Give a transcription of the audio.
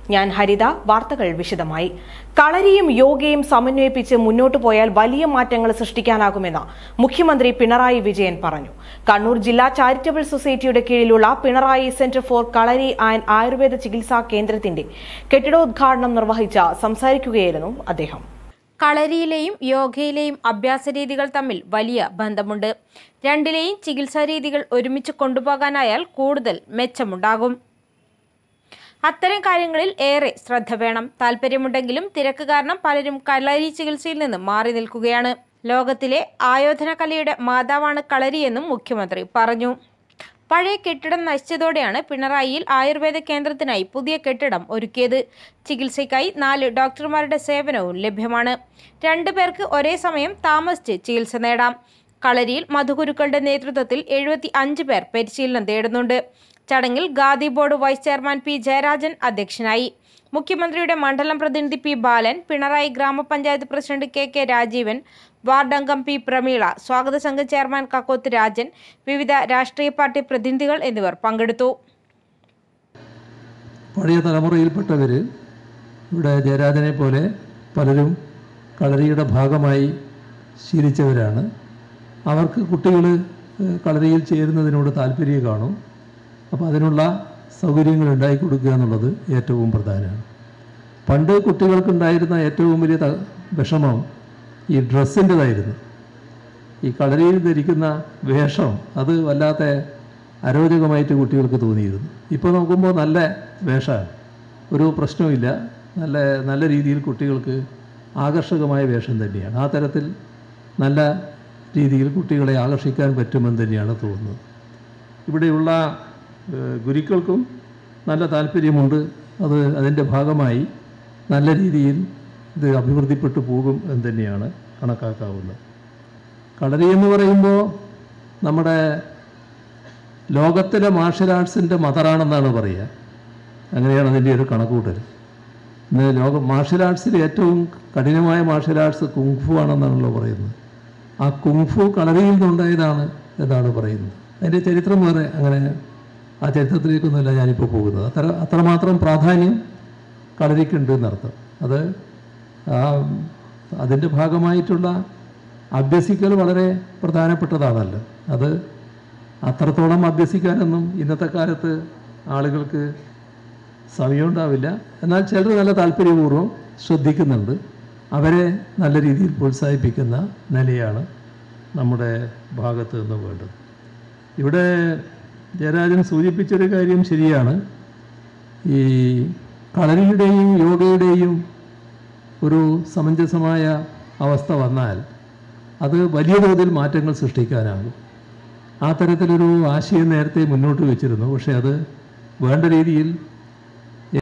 ഞാൻ ഹരിത. വാർത്തകൾ വിശദമായി. കളരിയും യോഗയും സമന്വയിപ്പിച്ച് മുന്നോട്ടു പോയാൽ വലിയ മാറ്റങ്ങൾ സൃഷ്ടിക്കാനാകുമെന്ന് മുഖ്യമന്ത്രി പിണറായി വിജയൻ പറഞ്ഞു. കണ്ണൂർ ജില്ലാ ചാരിറ്റബിൾ സൊസൈറ്റിയുടെ കീഴിലുള്ള Pinarayi centre for kalari and Ayurveda ചികിത്സാ കേന്ദ്രത്തിന്റെ കെട്ടിടോദ്ഘാടനം നിർവഹിച്ച് സംസാരിക്കുകയായിരുന്നു അദ്ദേഹം. കളരിയിലെയും യോഗയിലെയും അഭ്യാസരീതികൾ തമ്മിൽ വലിയ ബന്ധമുണ്ട്. രണ്ടിലെയും ചികിത്സാരീതികൾ ഒരുമിച്ച് കൊണ്ടുപോകാനായാൽ കൂടുതൽ മെച്ചമുണ്ടാകും. അത്തരം കാര്യങ്ങളിൽ ഏറെ ശ്രദ്ധ വേണം. താല്പര്യമുണ്ടെങ്കിലും തിരക്ക് കാരണം പലരും കളരി ചികിത്സയിൽ നിന്ന് മാറി നിൽക്കുകയാണ്. ലോകത്തിലെ ആയോധന കലയുടെ മാതാവാണ് കളരിയെന്നും മുഖ്യമന്ത്രി പറഞ്ഞു. പഴയ കെട്ടിടം നശിച്ചതോടെയാണ് പിണറായിയിൽ ആയുർവേദ കേന്ദ്രത്തിനായി പുതിയ കെട്ടിടം ഒരുക്കിയത്. ചികിത്സയ്ക്കായി 4 ഡോക്ടർമാരുടെ സേവനവും ലഭ്യമാണ്. 2 പേർക്ക് ഒരേ സമയം താമസിച്ച് ചികിത്സ നേടാം. കളരിയിൽ മധുഗുരുക്കളുടെ നേതൃത്വത്തിൽ 75 പേർ പരിശീലനം തേടുന്നുണ്ട്. ചടങ്ങിൽ Khadi board vice chairman P Jayarajan അധ്യക്ഷനായി. മുഖ്യമന്ത്രിയുടെ മണ്ഡലം പ്രതിനിധി പി ബാലൻ, പിണറായി ഗ്രാമപഞ്ചായത്ത് പ്രസിഡന്റ് കെ രാജീവൻ, വാർഡ് അംഗം പി പ്രമീള, സ്വാഗത സംഘം ചെയർമാൻ കക്കോത്ത് രാജൻ, വിവിധ രാഷ്ട്രീയ പാർട്ടി പ്രതിനിധികൾ എന്നിവർ പങ്കെടുത്തു. പഴയ തലമുറയിൽപ്പെട്ടവർ ഇവിടെ ജയരാജനെ പോലെ പലരും കളരിയുടെ ഭാഗമായി ശീലിച്ചവരാണ്. അവർക്ക് കുട്ടികൾ കളരിയിൽ ചേരുന്നതിനോട് താല്പര്യം കാണും. അപ്പോൾ അതിനുള്ള സൗകര്യങ്ങൾ ഉണ്ടാക്കി കൊടുക്കുക എന്നുള്ളത് ഏറ്റവും പ്രധാനമാണ്. പണ്ട് കുട്ടികൾക്കുണ്ടായിരുന്ന ഏറ്റവും വലിയ വിഷമം ഈ ഡ്രസ്സിൻ്റെതായിരുന്നു. ഈ കളരിയിൽ ധരിക്കുന്ന വേഷം അത് വല്ലാത്ത അരോചകമായിട്ട് കുട്ടികൾക്ക് തോന്നിയിരുന്നു. ഇപ്പോൾ നോക്കുമ്പോൾ നല്ല വേഷമാണ്, ഒരു പ്രശ്നവുമില്ല. നല്ല രീതിയിൽ കുട്ടികൾക്ക് ആകർഷകമായ വേഷം തന്നെയാണ്. ആ തരത്തിൽ നല്ല രീതിയിൽ കുട്ടികളെ ആകർഷിക്കാൻ പറ്റുമെന്ന് തന്നെയാണ് തോന്നുന്നത്. ഇവിടെയുള്ള ഗുരുക്കൾക്കും നല്ല താല്പര്യമുണ്ട്. അതിൻ്റെ ഭാഗമായി നല്ല രീതിയിൽ ഇത് അഭിവൃദ്ധിപ്പെട്ടു പോകും എന്ന് തന്നെയാണ് കണക്കാക്കാവുന്നത്. കളരി എന്ന് പറയുമ്പോൾ നമ്മുടെ ലോകത്തിലെ മാർഷൽ ആർട്സിൻ്റെ മദറാണെന്നാണ് പറയുക. അങ്ങനെയാണ് അതിൻ്റെ ഒരു കണക്കൂട്ടൽ. ഇന്ന് മാർഷൽ ആർട്സിൽ ഏറ്റവും കഠിനമായ മാർഷൽ ആർട്സ് കുങ്ഫു ആണെന്നാണല്ലോ പറയുന്നത്. ആ കുങ്ഫു കളരിയിൽ നിന്നുണ്ടായതാണ് എന്നാണ് പറയുന്നത്. അതിൻ്റെ ചരിത്രം വേറെ, അങ്ങനെ ആ ചരിത്രത്തിലേക്കൊന്നുമല്ല ഞാനിപ്പോൾ പോകുന്നത്. അത്രമാത്രം പ്രാധാന്യം കളരിക്കുണ്ട് എന്നർത്ഥം. അതിൻ്റെ ഭാഗമായിട്ടുള്ള അഭ്യസിക്കൽ വളരെ പ്രധാനപ്പെട്ടതാണല്ലോ. അത് അത്രത്തോളം അഭ്യസിക്കാനൊന്നും ഇന്നത്തെ കാലത്ത് ആളുകൾക്ക് സമയമുണ്ടാവില്ല. എന്നാൽ ചിലർ നല്ല താല്പര്യപൂർവ്വം ശ്രദ്ധിക്കുന്നുണ്ട്. അവരെ നല്ല രീതിയിൽ പ്രോത്സാഹിപ്പിക്കുന്ന നിലയാണ് നമ്മുടെ ഭാഗത്ത് നിന്ന് വേണ്ടത്. ഇവിടെ ജയരാജൻ സൂചിപ്പിച്ചൊരു കാര്യം ശരിയാണ്. ഈ കളരിയുടെയും യോഗയുടെയും ഒരു സമഞ്ജസമായ അവസ്ഥ വന്നാൽ അത് വലിയ തോതിൽ മാറ്റങ്ങൾ സൃഷ്ടിക്കാനാകും. ആ തരത്തിലൊരു ആശയം നേരത്തെ മുന്നോട്ട് വെച്ചിരുന്നു. പക്ഷേ അത് വേണ്ട രീതിയിൽ